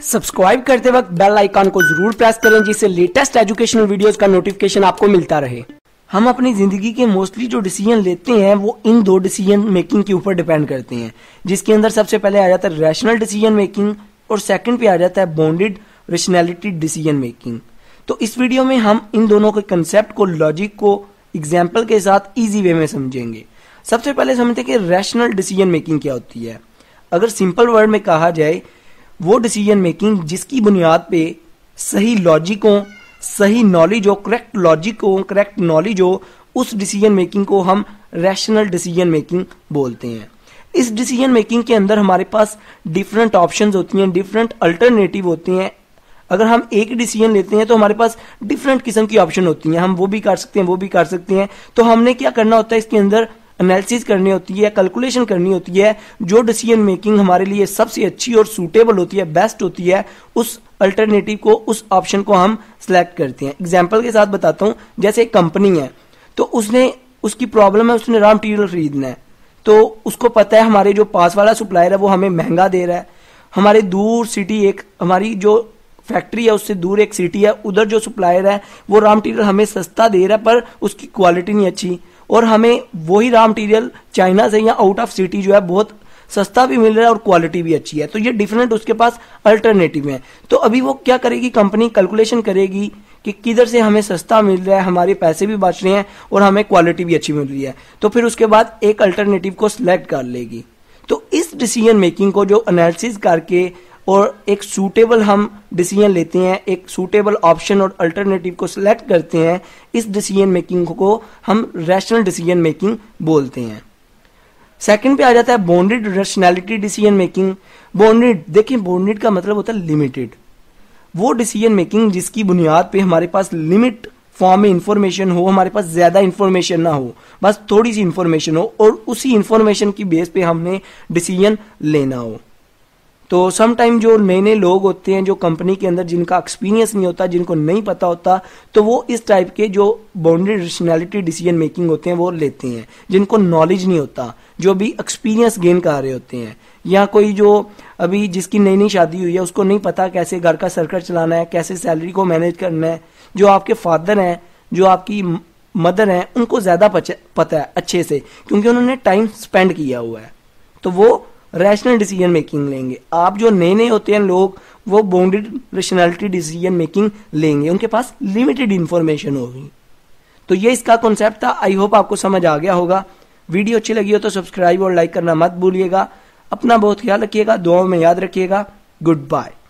Subscribe करते वक्त bell icon को जरूर प्रेस करें जिससे लेटेस्ट एजुकेशनल वीडियोस का नोटिफिकेशन आपको मिलता रहे। हम अपनी जिंदगी के मोस्टली जो डिसीजन लेते हैं वो इन दो डिसीजन मेकिंग के ऊपर डिपेंड करते हैं, जिसके अंदर सबसे पहले आ जाता है रैशनल डिसीजन मेकिंग और सेकंड पे आ जाता है बॉन्डेड रैशनैलिटी डिसीजन मेकिंग। तो इस वीडियो में हम इन दोनों के कंसेप्ट को, लॉजिक को एग्जाम्पल के साथ ईजी वे में समझेंगे। सबसे पहले समझते हैं कि रैशनल डिसीजन मेकिंग क्या होती है। अगर सिंपल वर्ड में कहा जाए, वो डिसीजन मेकिंग जिसकी बुनियाद पे सही लॉजिक हो, सही नॉलेज हो, करेक्ट लॉजिक हो, करेक्ट नॉलेज हो, उस डिसीजन मेकिंग को हम रैशनल डिसीजन मेकिंग बोलते हैं। इस डिसीजन मेकिंग के अंदर हमारे पास डिफरेंट ऑप्शंस होती हैं, डिफरेंट अल्टरनेटिव होते हैं। अगर हम एक डिसीजन लेते हैं तो हमारे पास डिफरेंट किस्म की ऑप्शन होती हैं, हम वो भी कर सकते हैं, वो भी कर सकते हैं। तो हमने क्या करना होता है, इसके अंदर एनालिसिस करनी होती है, कैलकुलेशन करनी होती है। जो डिसीजन मेकिंग हमारे लिए सबसे अच्छी और सूटेबल होती है, बेस्ट होती है, उस अल्टरनेटिव को, उस ऑप्शन को हम सिलेक्ट करते हैं। एग्जाम्पल के साथ बताता हूं, जैसे एक कंपनी है तो उसकी प्रॉब्लम है, उसने रॉ मटेरियल खरीदना है। तो उसको पता है हमारे जो पास वाला सप्लायर है वो हमें महंगा दे रहा है, हमारे दूर सिटी, एक हमारी जो फैक्ट्री है उससे दूर एक सिटी है, उधर जो सप्लायर है वो रॉ मटेरियल हमें सस्ता दे रहा है पर उसकी क्वालिटी नहीं अच्छी, और हमें वही रॉ मटेरियल चाइना से या आउट ऑफ सिटी जो है बहुत सस्ता भी मिल रहा है और क्वालिटी भी अच्छी है। तो ये डिफरेंट उसके पास अल्टरनेटिव है। तो अभी वो क्या करेगी, कंपनी कैलकुलेशन करेगी कि किधर से हमें सस्ता मिल रहा है, हमारे पैसे भी बच रहे हैं और हमें क्वालिटी भी अच्छी मिल रही है। तो फिर उसके बाद एक अल्टरनेटिव को सिलेक्ट कर लेगी। तो इस डिसीजन मेकिंग को जो एनालिसिस करके और एक सूटेबल हम डिसीजन लेते हैं, एक सूटेबल ऑप्शन और अल्टरनेटिव को सिलेक्ट करते हैं, इस डिसीजन मेकिंग को हम रैशनल डिसीजन मेकिंग बोलते हैं। सेकंड पे आ जाता है bounded rationality decision making. Bounded, देखिए बॉन्डेड का मतलब होता है लिमिटेड। वो डिसीजन मेकिंग जिसकी बुनियाद पे हमारे पास लिमिट फॉर्म में इंफॉर्मेशन हो, हमारे पास ज्यादा इंफॉर्मेशन ना हो, बस थोड़ी सी इंफॉर्मेशन हो और उसी इंफॉर्मेशन की बेस पे हमने डिसीजन लेना हो। तो सम टाइम जो नए नए लोग होते हैं जो कंपनी के अंदर, जिनका एक्सपीरियंस नहीं होता, जिनको नहीं पता होता, तो वो इस टाइप के जो बॉन्डेड रैशनैलिटी डिसीजन मेकिंग होते हैं वो लेते हैं। जिनको नॉलेज नहीं होता, जो भी एक्सपीरियंस गेन कर रहे होते हैं, या कोई जो अभी जिसकी नई नई शादी हुई है उसको नहीं पता कैसे घर का सर्कल चलाना है, कैसे सैलरी को मैनेज करना है। जो आपके फादर हैं, जो आपकी मदर हैं, उनको ज्यादा पता है अच्छे से, क्योंकि उन्होंने टाइम स्पेंड किया हुआ है। तो वो रैशनल डिसीजन मेकिंग लेंगे। आप जो नए नए होते हैं लोग, वो बॉन्डेड रैशनैलिटी डिसीजन मेकिंग लेंगे, उनके पास लिमिटेड इंफॉर्मेशन होगी। तो ये इसका कॉन्सेप्ट था। आई होप आपको समझ आ गया होगा। वीडियो अच्छी लगी हो तो सब्सक्राइब और लाइक करना मत भूलिएगा। अपना बहुत ख्याल रखिएगा, दुआओं में याद रखिएगा। Good bye.